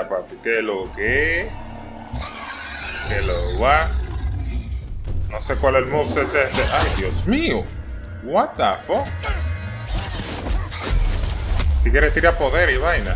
papi. ¿Qué lo que? ¿Qué lo va? No sé cuál es el moveset de este. ¡Ay, Dios mío! What the fuck? Si quiere tirar poder y vaina.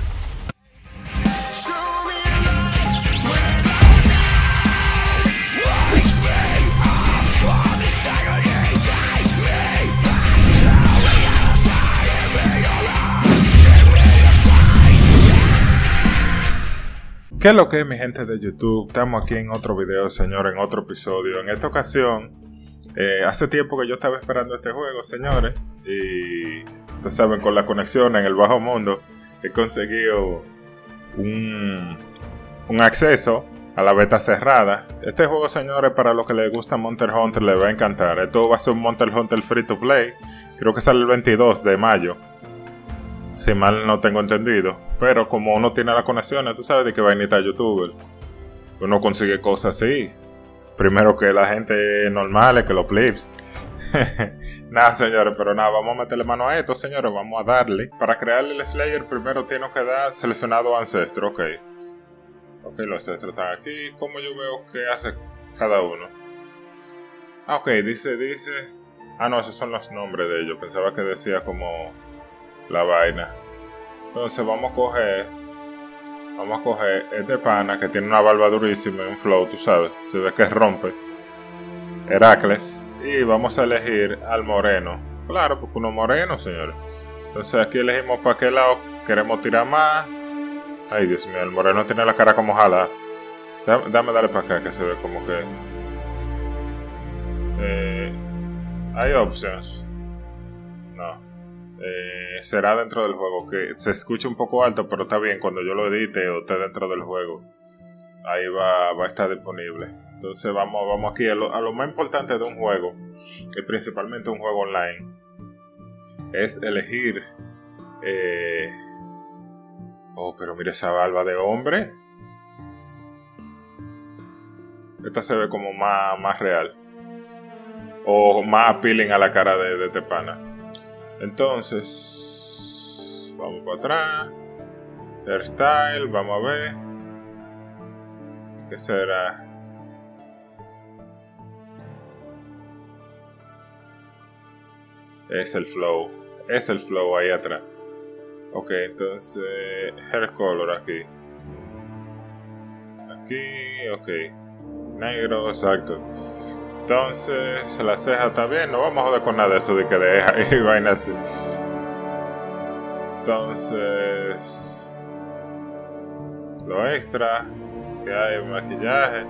¿Qué es lo que es, mi gente de YouTube? Estamos aquí en otro video, señores, en otro episodio. En esta ocasión, hace tiempo que yo estaba esperando este juego, señores. Y ustedes saben, con la conexión en el bajo mundo, he conseguido un acceso a la beta cerrada. Este juego, señores, para los que les gusta Monster Hunter, les va a encantar. Esto va a ser un Monster Hunter free to play. Creo que sale el 22 de mayo. Si mal no tengo entendido. Pero como uno tiene las conexiones, tú sabes de qué vainita youtuber, uno consigue cosas así. Primero que la gente normal, que los plebs. Nada, señores, pero nada, vamos a meterle mano a esto, señores. Vamos a darle. Para crear el Slayer, primero tengo que dar seleccionado ancestro. Ok, los ancestros están aquí. ¿Cómo yo veo qué hace cada uno? Ah, ok, dice. Ah, no, esos son los nombres de ellos. Pensaba que decía como la vaina. Entonces vamos a coger este pana que tiene una barba durísima y un flow, tú sabes, se ve que rompe. Heracles. Y vamos a elegir al moreno. Claro, porque uno moreno, señores. Entonces aquí elegimos para qué lado queremos tirar más. Ay, Dios mío, el moreno tiene la cara como jala. Dame darle para acá que se ve como que hay opciones. No. Será dentro del juego, que se escucha un poco alto, pero está bien. Cuando yo lo edite o esté dentro del juego, ahí va a estar disponible. Entonces vamos aquí a lo más importante de un juego, que principalmente un juego online, es elegir oh, pero mira esa barba de hombre. Esta se ve como más real, o más appealing a la cara de este pana. Entonces, vamos para atrás. Hairstyle, vamos a ver. ¿Qué será? Es el flow ahí atrás. Ok, entonces, hair color aquí. Aquí, ok. Negro, exacto. Entonces, la ceja está bien. No vamos a joder con nada de eso de que deja y vaina así. Entonces, lo extra que hay, maquillaje.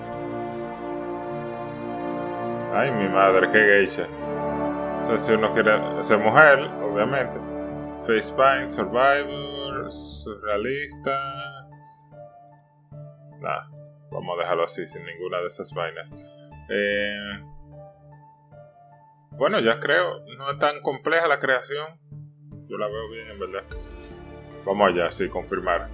Ay, mi madre, qué geisha. O sea, si uno quiere ser mujer, obviamente. Face paint, survivor, surrealista. Nah, vamos a dejarlo así, sin ninguna de esas vainas. Bueno, ya creo, no es tan compleja la creación. Yo la veo bien, en verdad. Vamos allá, sí, confirmar.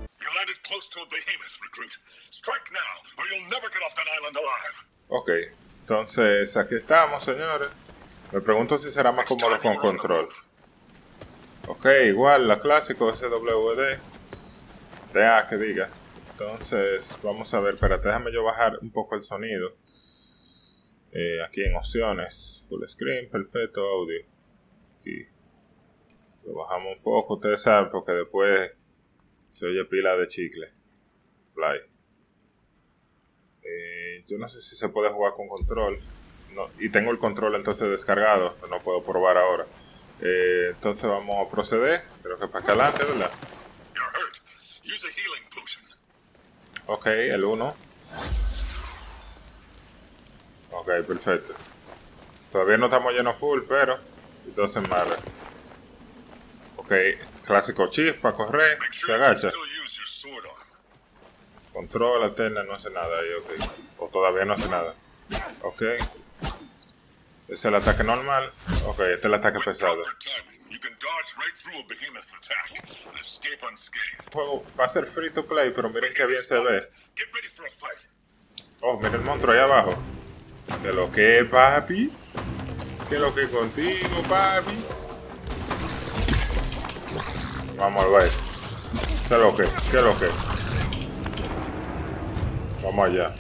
Ok, entonces aquí estamos, señores. Me pregunto si será más cómodo con control. Ok, igual, la clásico SWD. DA que diga. Entonces, vamos a ver, espérate, déjame yo bajar un poco el sonido. Aquí en opciones, full screen, perfecto, audio. Aquí lo bajamos un poco, ustedes saben, porque después se oye pila de chicle. Play. Yo no sé si se puede jugar con control. No, y tengo el control entonces descargado, pero no puedo probar ahora. Entonces vamos a proceder. Creo que para acá adelante, ¿verdad? Ok, el 1. Ok, perfecto. Todavía no estamos llenos full, pero entonces madre. Ok, clásico shift para correr. Se agacha. Control, alterna, no hace nada ahí, ok. O todavía no hace nada. Ok. Ese es el ataque normal. Ok, este es el ataque pesado. El juego va a ser free to play, pero miren que bien se ve. Oh, miren el monstruo ahí abajo. ¿Qué lo que, papi? ¿Qué lo que contigo, papi? Vamos a ver. ¿Qué lo que? Vamos allá.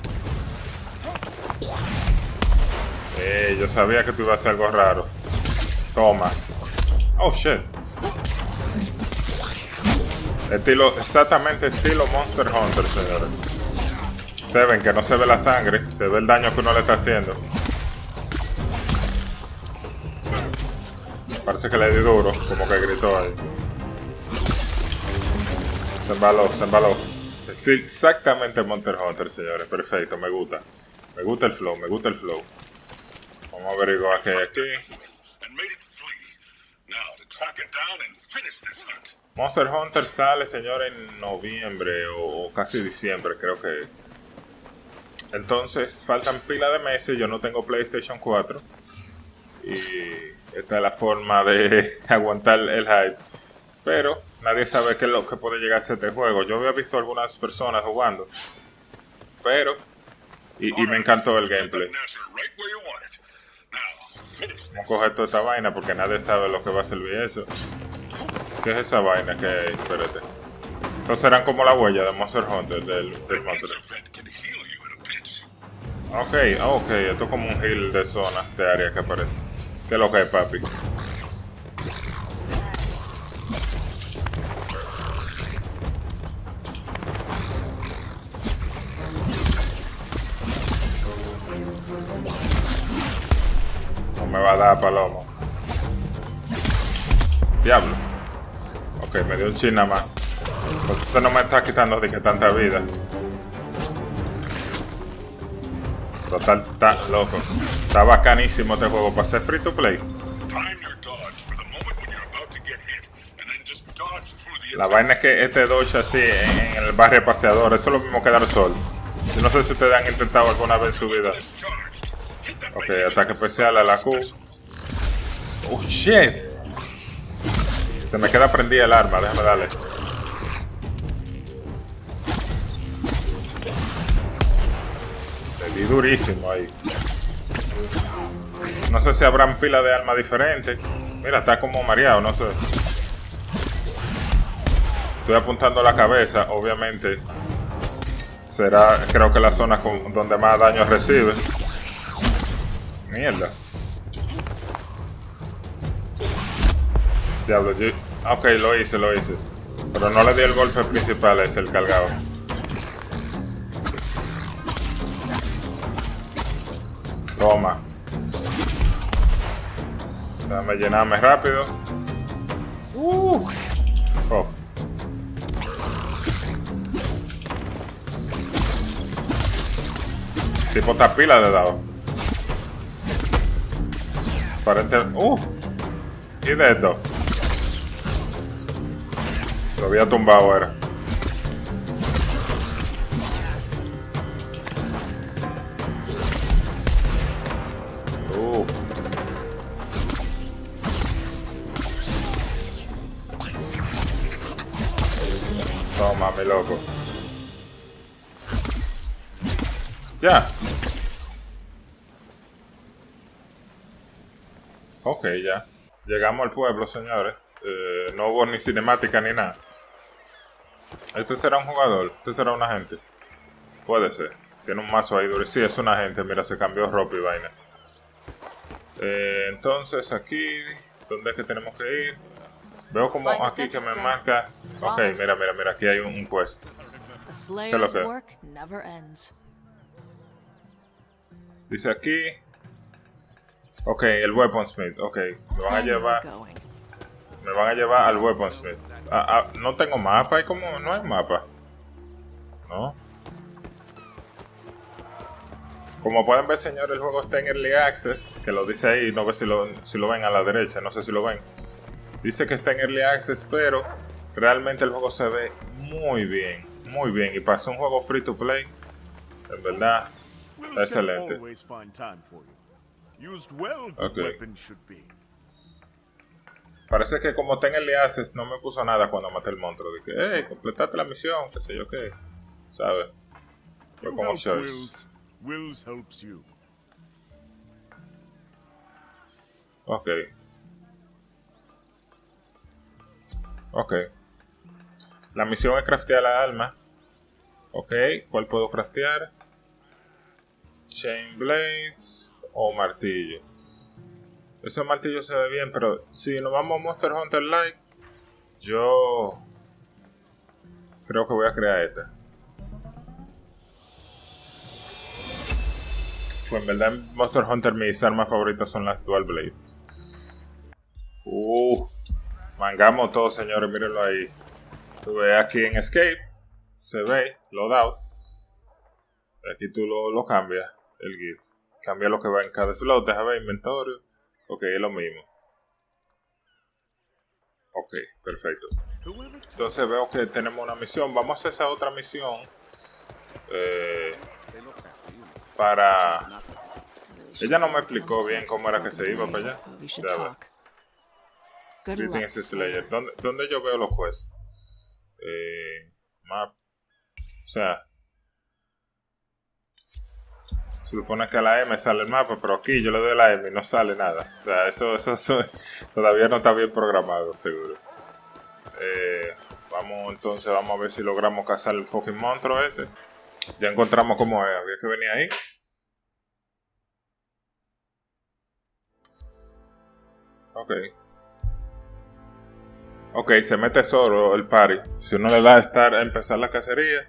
Yo sabía que tú ibas a hacer algo raro. Toma. Oh, shit. Estilo, exactamente estilo Monster Hunter, señores. Ustedes ven que no se ve la sangre, se ve el daño que uno le está haciendo. Parece que le di duro, como que gritó ahí. Se embaló, se embaló. Estoy exactamente Monster Hunter, señores. Perfecto, me gusta. Me gusta el flow, me gusta el flow. Vamos a averiguar qué hay aquí. Monster Hunter sale, señores, en noviembre o casi diciembre, creo que. Entonces, faltan pila de meses. Yo no tengo PlayStation 4. Y esta es la forma de aguantar el hype. Pero nadie sabe qué es lo que puede llegar a ser este juego. Yo había visto algunas personas jugando. Pero... Y me encantó el gameplay. Vamos a coger toda esta vaina porque nadie sabe lo que va a servir eso. ¿Qué es esa vaina que hay? Espérate. Eso serán como la huella de Monster Hunter, del monstruo. Ok, ok, esto es como un heal de zona, de área que aparece. ¿Qué es lo que hay, papi? No me va a dar, palomo. Diablo. Ok, me dio un chin nada más. Pues esto no me está quitando de que tanta vida. Total, está loco. Está bacanísimo este juego para ser free to play. La vaina es que este dodge así en el barrio paseador, eso es lo mismo que dar sol. Yo no sé si ustedes han intentado alguna vez en su vida. Ok, ataque especial a la Q. Oh shit. Se me queda prendida el arma, déjame darle. Le di durísimo ahí. No sé si habrán pila de armas diferentes. Mira, está como mareado, no sé. Estoy apuntando a la cabeza, obviamente. Será, creo que la zona donde más daño recibe. Mierda. Diablo, yo... Ok, lo hice. Pero no le di el golpe principal, es el cargado. Toma. Déjame llenarme rápido. Oh. Tipo esta pila de dados. Aparentemente... ¿Y de esto? Lo había tumbado ahora. Toma, mi loco. Ya. Ok, ya. Llegamos al pueblo, señores. No hubo ni cinemática ni nada. Este será un jugador. Este será un agente. Puede ser. Tiene un mazo ahí duro. Sí, es un agente. Mira, se cambió ropa y vaina. Entonces aquí... ¿Dónde es que tenemos que ir? Veo como aquí que me marca... Ok, mira. Aquí hay un quest. ¿Qué es lo que? Dice aquí... Ok, el Weaponsmith. Ok, me van a llevar al Weaponsmith. No tengo mapa. ¿Y cómo? No hay mapa. ¿No? Como pueden ver, señores, el juego está en Early Access. Que lo dice ahí. No sé si lo ven a la derecha. No sé si lo ven. Dice que está en Early Access, pero realmente el juego se ve muy bien. Muy bien. Y para ser un juego free to play, en verdad, está excelente. Okay. Parece que como está en Early Access, no me puso nada cuando maté el monstruo. De que, completaste la misión, qué sé yo qué. ¿Sabes? Fue como choice. Ok. Ok. La misión es craftear la alma. Ok, ¿cuál puedo craftear? Chain Blades o martillo. Ese martillo se ve bien, pero si nos vamos a Monster Hunter Like, yo creo que voy a crear esta. Pues en verdad en Monster Hunter mis armas favoritas son las Dual Blades. Mangamos todo, señores, mírenlo ahí. Tú ves aquí en Escape, se ve, Loadout. Aquí tú lo cambias, el gear. Cambia lo que va en cada slot, deja ver inventario. Ok, es lo mismo. Ok, perfecto. Entonces veo que tenemos una misión. Vamos a hacer esa otra misión. Para... Ella no me explicó bien cómo era que se iba para allá. Greetings Slayer. ¿Dónde yo veo los quests? Map. O sea, se supone que a la M sale el mapa, pero aquí yo le doy la M y no sale nada. O sea, eso todavía no está bien programado, seguro. Vamos a ver si logramos cazar el fucking monstruo ese. Ya encontramos cómo es, había que venir ahí. Ok, se mete solo el party. Si uno le da a empezar la cacería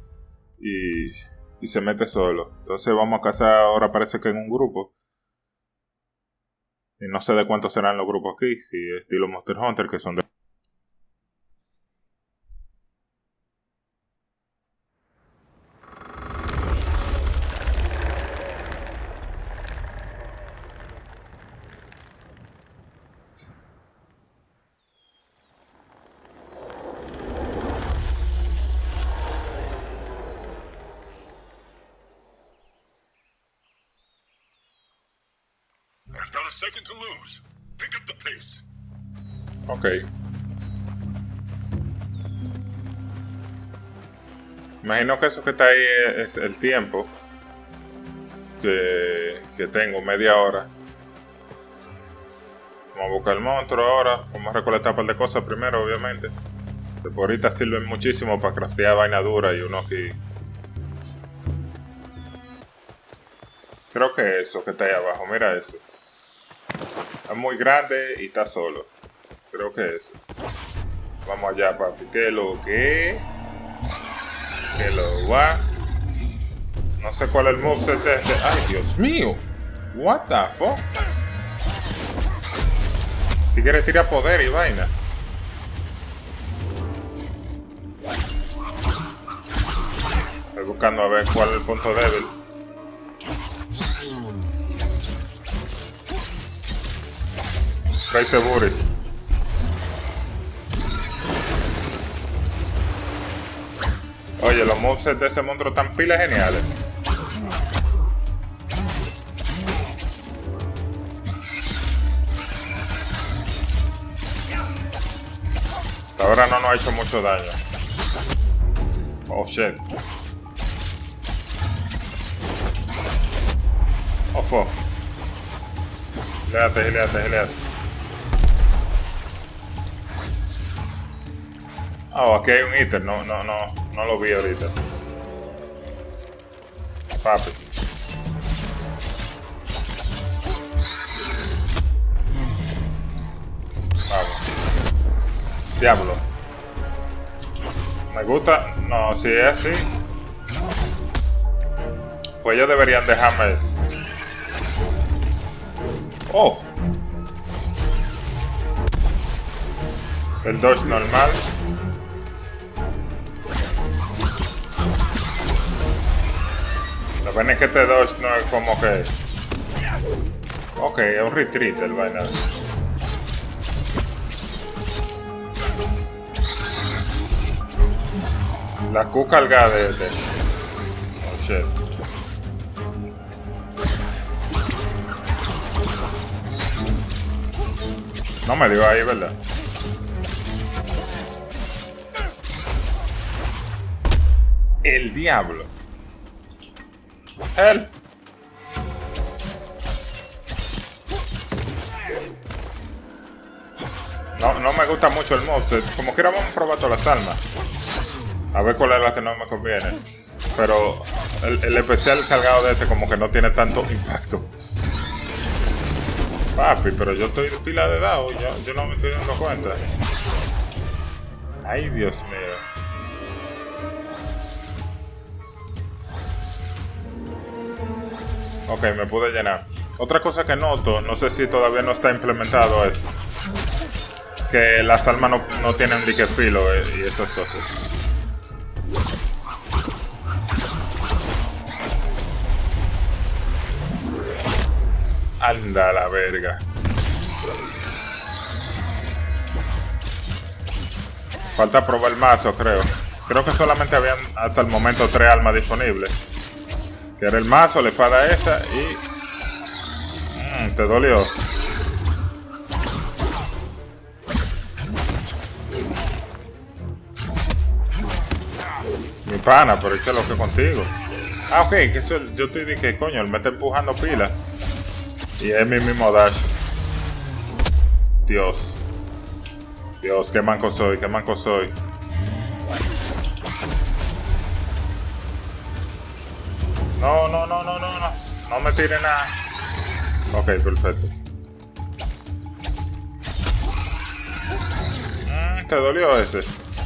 y se mete solo. Entonces vamos a cazar ahora, parece que en un grupo. Y no sé de cuántos serán los grupos aquí, si estilo Monster Hunter, que son de... There's not a second to lose. Pick up the pace. Ok. Imagino que eso que está ahí es el tiempo que tengo, media hora. Vamos a buscar el monstruo ahora. Vamos a recolectar un par de cosas primero, obviamente. Que por ahorita sirven muchísimo para craftear vaina dura y uno aquí. Creo que eso que está ahí abajo, mira eso. Es muy grande y está solo. Creo que eso. Vamos allá, papi. ¿Qué lo que? ¿Qué lo va? No sé cuál es el moveset de este. ¡Ay, Dios mío! What the fuck? Si quieres tirar poder y vaina. Estoy buscando a ver cuál es el punto débil. Crazy Booty. Oye, los movesets de ese monstruo están pilas geniales. Hasta ahora no nos ha hecho mucho daño. Oh shit. Oh fuck. Gileate. Oh, aquí hay un ítem, no lo vi ahorita. Papi. Vamos. Diablo. Me gusta. No, si es así, pues ellos deberían dejarme. Oh. El dodge normal. La pena es que este dodge no es como que... Ok, es un retreat el vaina. La Q cargada de este. Oh shit. No me dio ahí, ¿verdad? El diablo. Él. No me gusta mucho el moveset. Como quiera vamos a probar todas las armas. A ver cuál es la que no me conviene. Pero el especial cargado de este como que no tiene tanto impacto. Papi, pero yo estoy de pila de dado, yo no me estoy dando cuenta. Ay, Dios mío. Ok, me pude llenar. Otra cosa que noto, no sé si todavía no está implementado, es que las almas no tienen dique filo y esas cosas. Anda la verga. Falta probar el mazo, creo. Creo que solamente habían hasta el momento 3 almas disponibles. Que era el mazo, la espada esa y... te dolió. Mi pana, pero es que lo que contigo. Ah, ok, que eso yo te dije, coño, él me está empujando pila. Y es mi mismo dash. Dios. Dios, qué manco soy, qué manco soy. No, no, no, no, no, no. No me tire nada. Ok, perfecto. ¿Te dolió ese?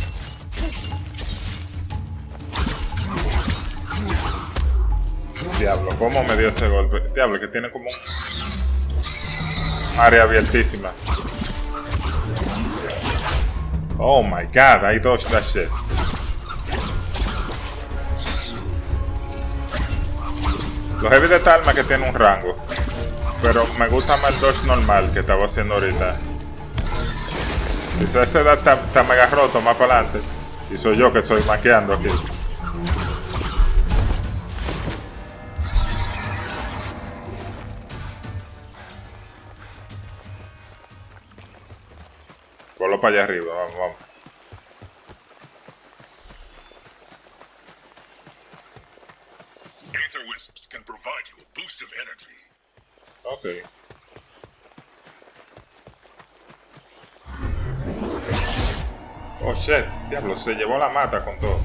Diablo, ¿cómo me dio ese golpe? Diablo, que tiene como un área abiertísima. Oh my god, I dodged that shit. Los heavy de Talma que tiene un rango. Pero me gusta más el dodge normal que estaba haciendo ahorita. Quizás ese da está mega roto más para adelante. Y soy yo que estoy maqueando aquí. Ponlo para allá arriba, vamos, vamos. Aether wisps can provide you a boost of energy. Ok. Oh shit, diablo, se llevó la mata con todo.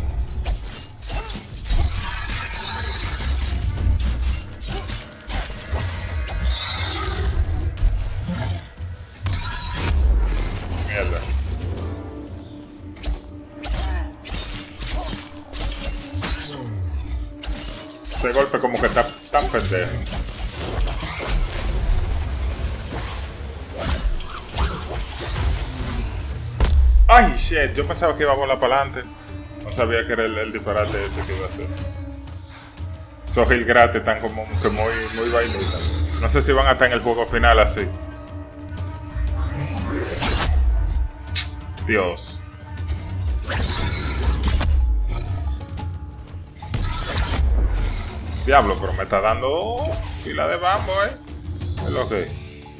Mierda. Ese golpe como que está tan pendejo. Ay, shit, yo pensaba que iba a volar para adelante. No sabía que era el disparate ese que iba a hacer. Esos heal gratis están como que muy vainitas. No sé si van a estar en el juego final así. Dios. Diablo, pero me está dando pila de bambo, Es lo que...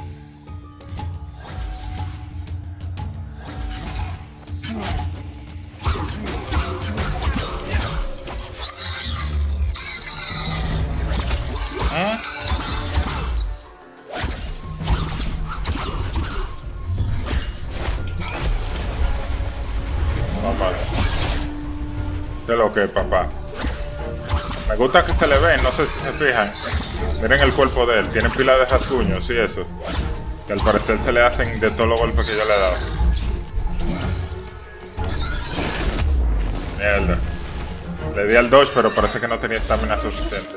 Papá. ¿Qué es lo que es, papá? Me gusta que se le ven, no sé si se fijan. Miren el cuerpo de él, tiene pila de rasguños y eso. Que al parecer se le hacen de todos los golpes que yo le he dado. Mierda. Le di al dodge, pero parece que no tenía estamina suficiente.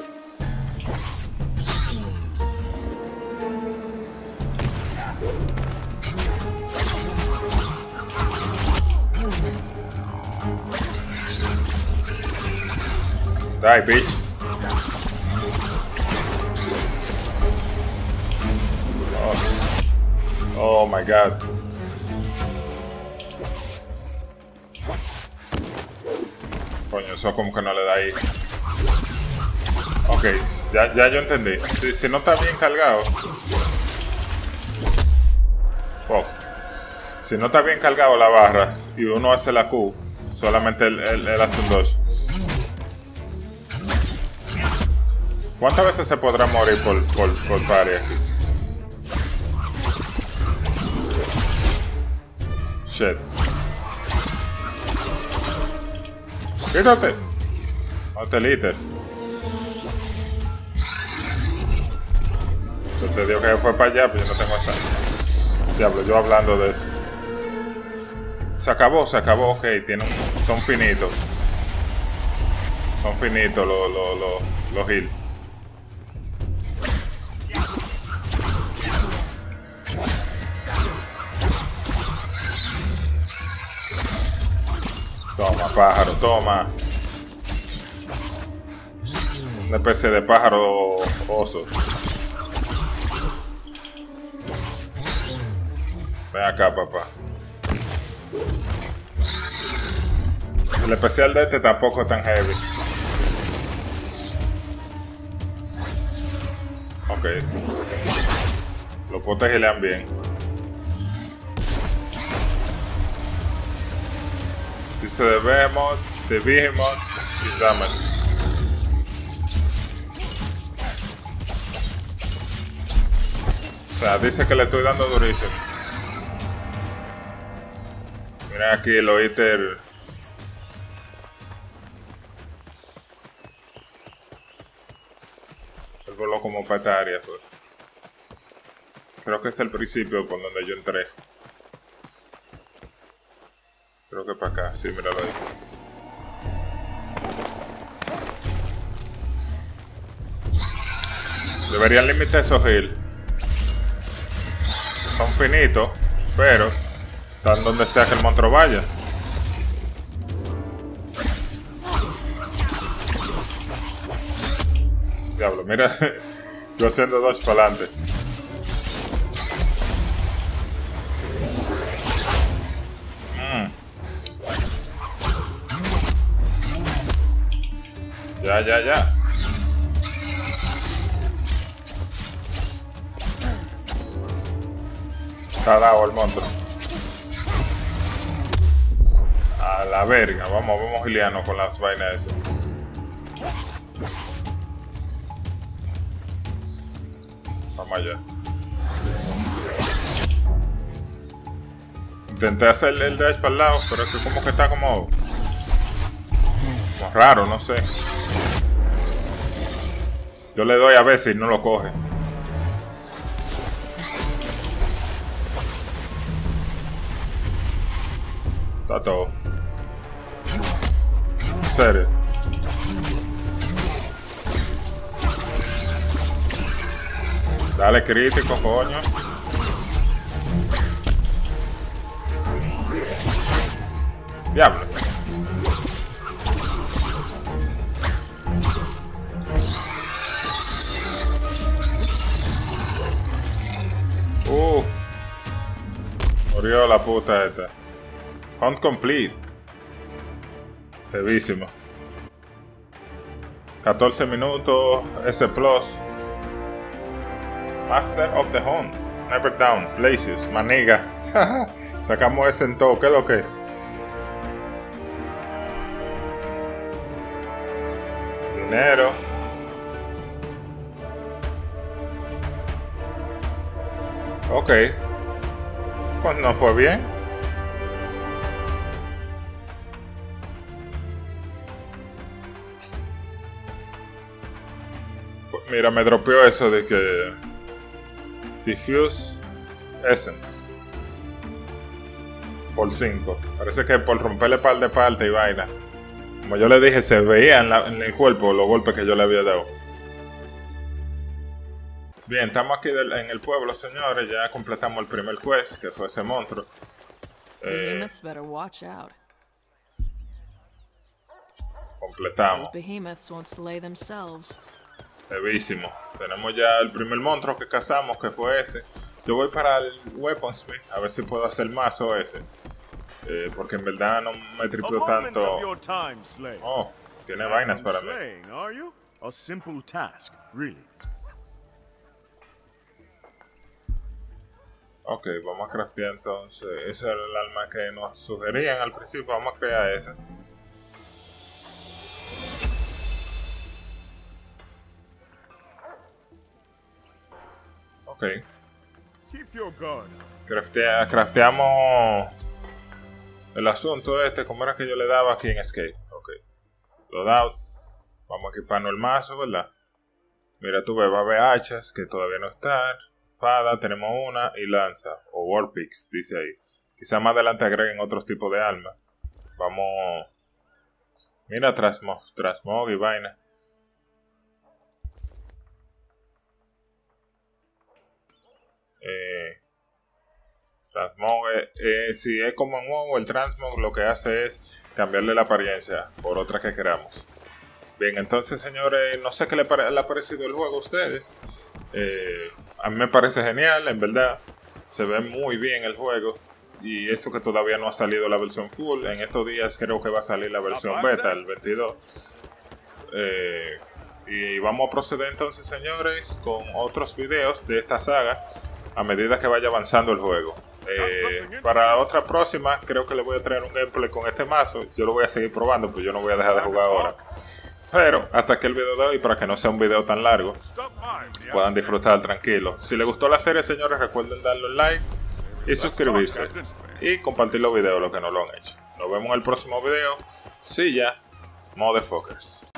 Die, bitch. Oh my god. Coño, eso como que no le da ahí. Ok, ya yo entendí. Si no está bien cargado. Oh. Si no está bien cargado la barra y uno hace la Q, solamente él hace un dodge. ¿Cuántas veces se podrá morir por party aquí? Shit. ¡Quítate! No te liter. Yo te digo que fue para allá, pero yo no tengo esta. Diablo, yo hablando de eso. Se acabó, ok. Son finitos. Son finitos los heals. Toma, pájaro, toma. Una especie de pájaro oso. Ven acá, papá. El especial de este tampoco es tan heavy. Ok. Los potes gilean bien. Dice de Behemoth y Damage. O sea, dice que le estoy dando durísimo. Mira aquí el íter. El voló como para esta área, pues. Creo que es el principio por donde yo entré. Creo que para acá, sí, míralo ahí. Deberían limitar esos heals. Son finitos, pero están donde sea que el monstruo vaya. Diablo, mira, yo haciendo dodge para adelante. Ya. Está dado el monstruo. A la verga, vamos gilearnos con las vainas esas. Vamos allá. Intenté hacer el dash para el lado, pero es que como que está como raro, no sé. Yo le doy a ver si no lo coge. Está todo. En serio. Dale crítico, coño. Diablo. Murió la puta esta. Hunt complete. Heavísimo. 14 minutos. S+. Master of the Hunt. Never down. Places. Maniga. Sacamos ese en todo. ¿Qué es lo que? Dinero. Ok. Pues no fue bien. Pues mira, me dropeó eso de que Diffuse Essence por 5. Parece que por romperle par de parte y vaina. Como yo le dije, se veía en el cuerpo los golpes que yo le había dado. Bien, estamos aquí en el pueblo, señores. Ya completamos el primer quest, que fue ese monstruo. Completamos. Heavísimo. Tenemos ya el primer monstruo que cazamos, que fue ese. Yo voy para el Weaponsmith, a ver si puedo hacer más o ese. Porque en verdad no me triplió tanto. Oh, tiene vainas para mí. Ok, vamos a craftear entonces. Ese era el arma que nos sugerían al principio. Vamos a crear esa. Ok. Crafteamos el asunto este. ¿Cómo era que yo le daba aquí en Escape? Ok. loadout. Vamos a equiparnos el mazo, ¿verdad? Mira, tú ves, va a haber hachas que todavía no están. Espada, tenemos una. Y lanza, o warpix, dice ahí. Quizá más adelante agreguen otros tipos de armas. Vamos. Mira, Transmog y vaina. Transmog, si es como en WoW, el Transmog lo que hace es cambiarle la apariencia por otra que queramos. Bien, entonces señores, no sé qué le ha parecido el juego a ustedes. A mí me parece genial, en verdad. Se ve muy bien el juego. Y eso que todavía no ha salido la versión full. En estos días creo que va a salir la versión beta, el 22. Y vamos a proceder entonces, señores, con otros videos de esta saga a medida que vaya avanzando el juego. Para otra próxima creo que le voy a traer un gameplay con este mazo. Yo lo voy a seguir probando, pues yo no voy a dejar de jugar ahora. Pero hasta aquí el video de hoy, para que no sea un video tan largo, puedan disfrutar tranquilo. Si les gustó la serie, señores, recuerden darle un like y suscribirse y compartir los videos, los que no lo han hecho. Nos vemos en el próximo video. See ya, motherfuckers.